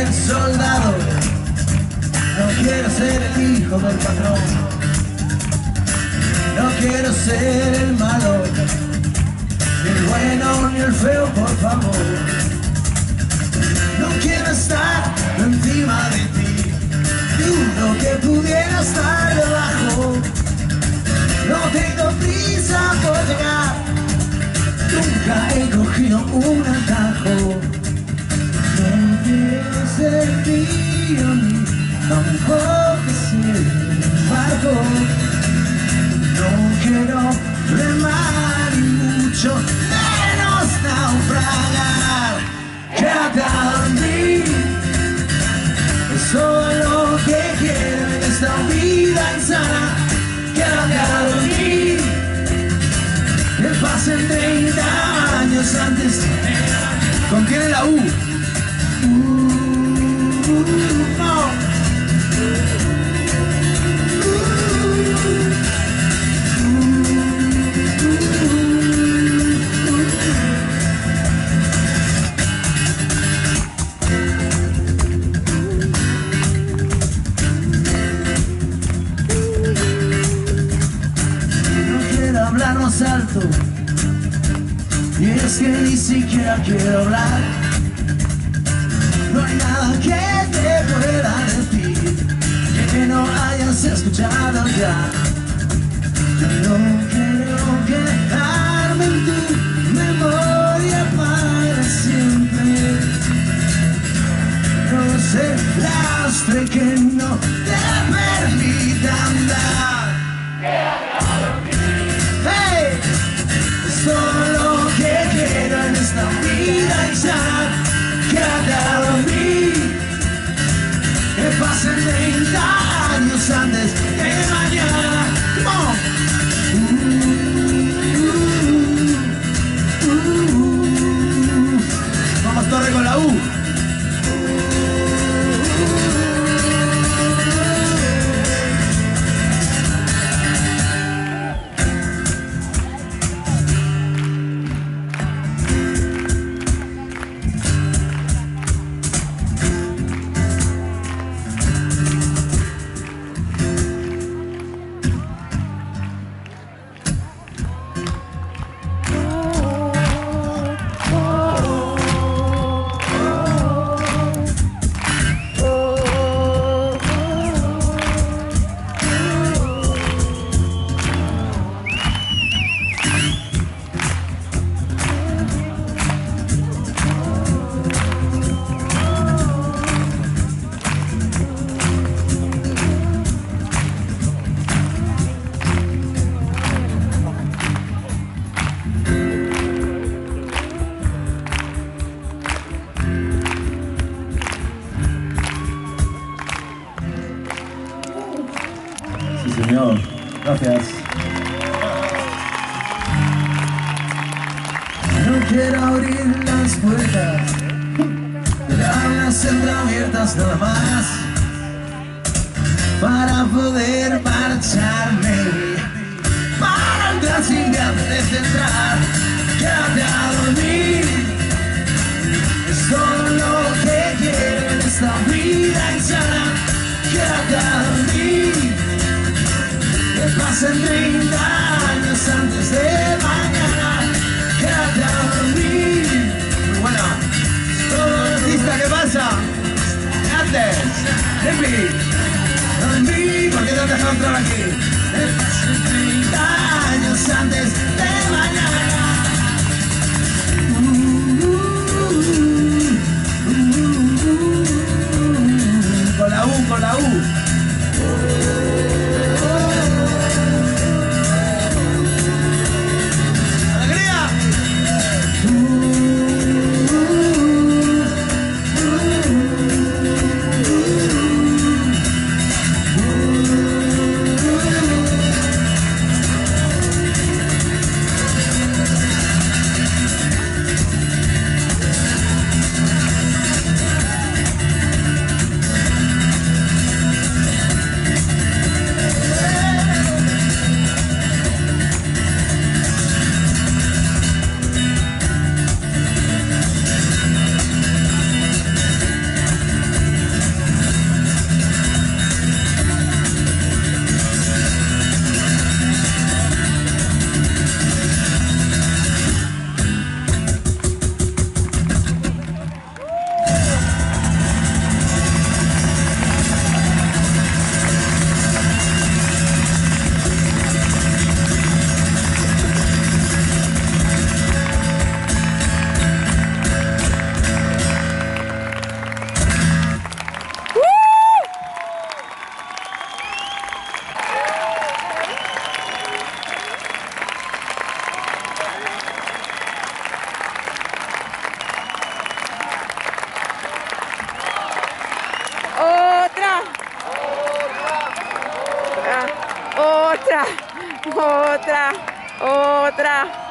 el soldado, no quiero ser el hijo del patrón, no quiero ser el malo, ni el bueno ni el feo, por favor. No quiero estar encima de ti, dudo que pudiera estar debajo. No tengo prisa por llegar, nunca he cogido un atajo. No quiero ser mío ni tampoco ser un barco. No quiero remar y mucho menos naufragar. Quédate a dormir, es todo lo que quiero en esta vida insana. Quédate a dormir, que pasen 30 años antes. Contiene la U. No. Hablarnos alto, y es que ni siquiera quiero hablar. No hay nada que te pueda decir que no hayas escuchado ya. Yo no quiero quedarme en tu memoria para siempre. No sé, lastre que no te permita andar. Hey, es todo lo que quiero en esta vida insana. Quédate a dormir, que pasen 30 años antes de mañana. Vamos, Torre, con la U. Señor, gracias. No quiero abrir las puertas, dejarlas entreabiertas nada más, para poder marcharme, para entrar sin ganas de entrar. Quédate a dormir, es todo lo que quiero en esta vida insana. Quédate a dormir, que pasen 30 años antes de mañana. Quédate a dormir. Muy buena. Todo artista, ¿qué pasa? Antes, Rippy, dormir, ¿por qué no te dejas entrar aquí? Que pasen 30 años antes de mañana. Con la U, con la U. Otra, otra.